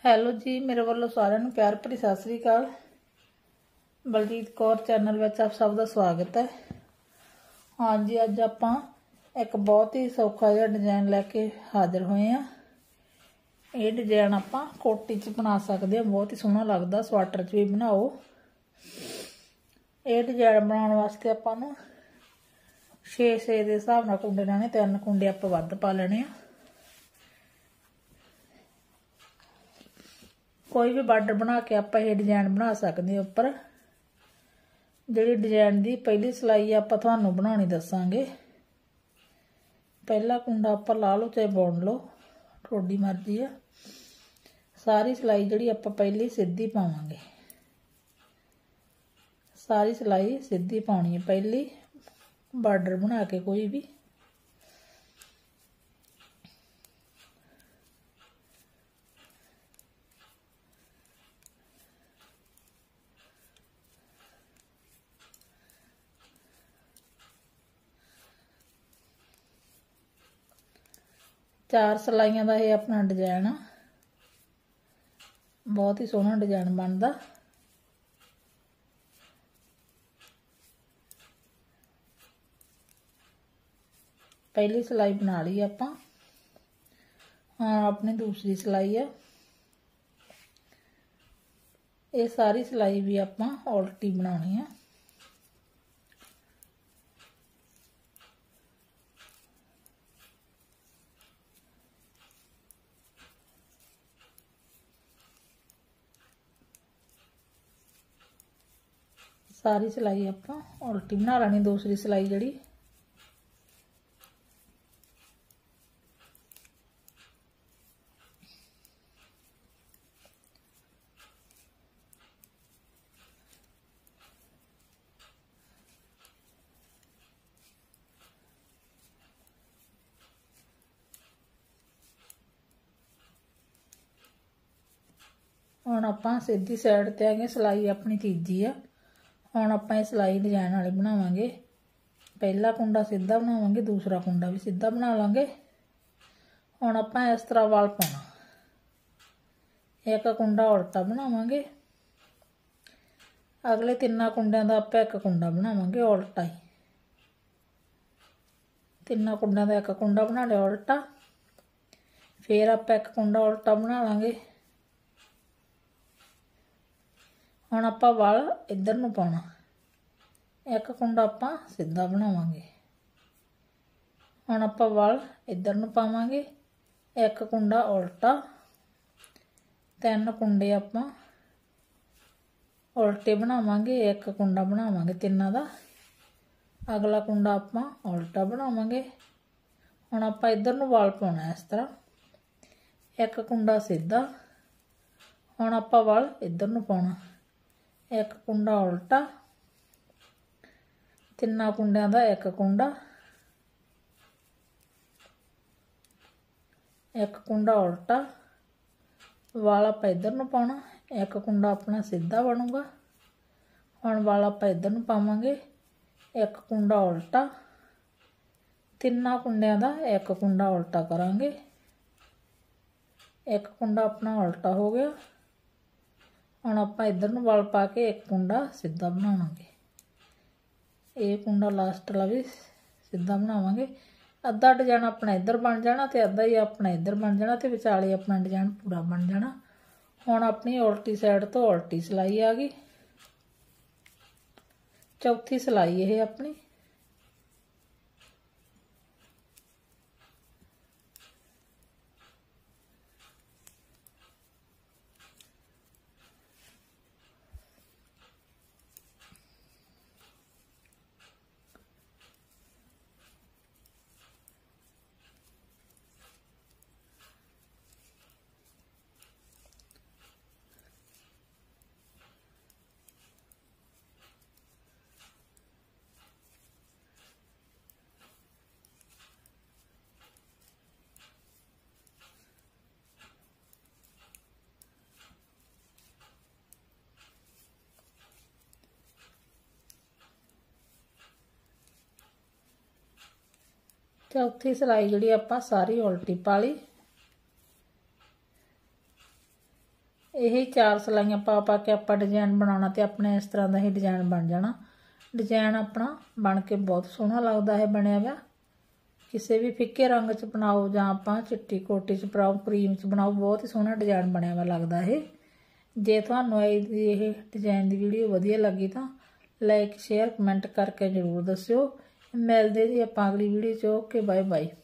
Hello ਜੀ, ਮੇਰੇ ਵੱਲੋਂ ਸਾਰਿਆਂ ਨੂੰ ਪਿਆਰ ਭਰੀ ਸਤਿ ਸ੍ਰੀ ਅਕਾਲ। ਬਲਜੀਤ ਕੌਰ ਚੈਨਲ ਵਿੱਚ ਆਪ ਸਭ ਦਾ ਸਵਾਗਤ ਹੈ। ਹਾਂਜੀ, ਅੱਜ ਆਪਾਂ ਇੱਕ ਬਹੁਤ ਹੀ ਸੌਖਾ ਜਿਹਾ ਡਿਜ਼ਾਈਨ ਲੈ ਕੇ ਹਾਜ਼ਰ ਹੋਏ ਹਾਂ। ਇਹ ਡਿਜ਼ਾਈਨ ਆਪਾਂ ਕੋਟੀ 'ਚ ਬਣਾ ਸਕਦੇ ਹਾਂ, ਬਹੁਤ ਹੀ ਸੋਹਣਾ ਲੱਗਦਾ। ਸਵਾਟਰ 'ਚ ਵੀ ਬਣਾਓ। ਇਹ ਡਿਜ਼ਾਈਨ ਬਣਾਉਣ ਵਾਸਤੇ ਆਪਾਂ ਨੂੰ 6 ਦੇ ਹਿਸਾਬ ਨਾਲ ਕੁੰਡੇ ਲੈਣੇ। 3 ਕੁੰਡੇ ਆਪਾਂ ਵੱਧ ਪਾ ਲੈਣੇ ਆ। कोई भी बार्डर बना के आप ये डिजाइन बना सकते हो। उपर जी डिजाइन की पहली सिलाई आप थानू बनानी दसांगे। पहला कुंडा आप ला लो चाहे बुन लो, थोड़ी मर्जी है। सारी सिलाई जी आप पहली सीधी पावांगे। सारी सिलाई सीधी पानी है पहली बार्डर बना के कोई भी। चार सिलाइयां का यह अपना डिजाइन आ, बहुत ही सोहना डिजाइन बनता। पहली सिलाई बना ली आपां। हाँ, अपनी दूसरी सिलाई है। ये सारी सिलाई भी आपां उल्टी बनानी है। सारी सिलाई आपां उल्टी बना लेनी। दूसरी सिलाई जड़ी हुण आपां सीधी साइड ते आ गए। सिलाई अपनी तीजी है। हुण आपां इह सिलाई डिजाइन वाली बनावांगे। पहला कुंडा सीधा बनावांगे, दूसरा कुंडा भी सीधा बना लांगे। हुण आपां इस तरह वाल पाउणा। एक कुंडा उल्टा बनावांगे। अगले 3 कुंडियां दा आपां एक कुंडा बनावांगे उल्टा ही। 3 कुंडियां दा एक कुंडा बना लिया उल्टा। फिर आपां एक कुंडा उल्टा बना लांगे। हुण आपां वाल इधर नूं पाउणा। एक कुंडा आपां सीधा बनावांगे। हुण आपां वाल इधर नूं पावांगे। एक कुंडा उल्टा। 3 कुंडे आपां उल्टे बनावांगे। एक कुंडा बनावांगे 3 दा। अगला कुंडा आपां उल्टा बनावांगे। हुण आपां इधर नूं वाल पाउणा इस तरह। एक कुंडा सीधा। हुण आपां वाल इधर नूं पाउणा। एक कुंडा उल्टा। 3 कुंडियां दा एक कुंडा। एक कुंडा उल्टा। वाल आपां इधर नूं पाउणा। एक कुंडा अपना सीधा बनूगा। हुण वाल आपां इधर नूं पावांगे। एक कुंडा उल्टा। 3 कुंडियां दा एक कुंडा उल्टा करांगे। एक कुंडा अपना उल्टा हो गया। हुण आपां इधर नूं वाल पा के एक कुंडा सीधा बनावांगे। ये कुंडा लास्ट वाला भी सीधा बनावांगे। अद्धा डिजाइन अपना इधर बन जाना ते अद्धा ही अपना इधर बन जाना ते विचाले अपना डिजाइन पूरा बन जाना। हुण अपनी उल्टी साइड तो उल्टी सिलाई आ गई। चौथी सिलाई ये अपनी। चौथी सिलाई जी आप सारी उल्टी पा ली। यही 4 सिलाइयां पा के आप डिजाइन बनाना तो अपने इस तरह का ही डिजाइन बन जाना। डिजाइन अपना बन के बहुत सोहना लगता है बनया हुआ। किसी भी फिक्के रंग च बनाओ जां आपां चिट्टी कोटी च बनाओ क्रीम च बनाओ, बहुत ही सोहना डिजाइन बनया हुआ लगता है। जे तुहानूं ये डिजाइन की वीडियो वधिया लगी तो लाइक शेयर कमेंट करके जरूर दस्सिओ। मिलदे जी आपां अगली वीडियो च। Okay bye bye.